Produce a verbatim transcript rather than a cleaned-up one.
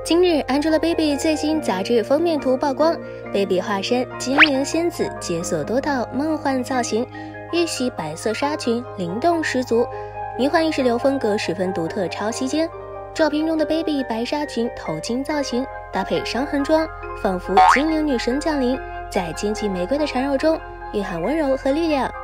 今日 Angelababy 最新杂志封面图曝光 ，Baby 化身精灵仙子，解锁多套梦幻造型，玉玺白色纱裙灵动十足，迷幻意识流风格十分独特，超吸睛。照片中的 Baby 白纱裙头巾造型搭配伤痕装，仿佛精灵女神降临，在荆棘玫瑰的缠绕中蕴含温柔和力量。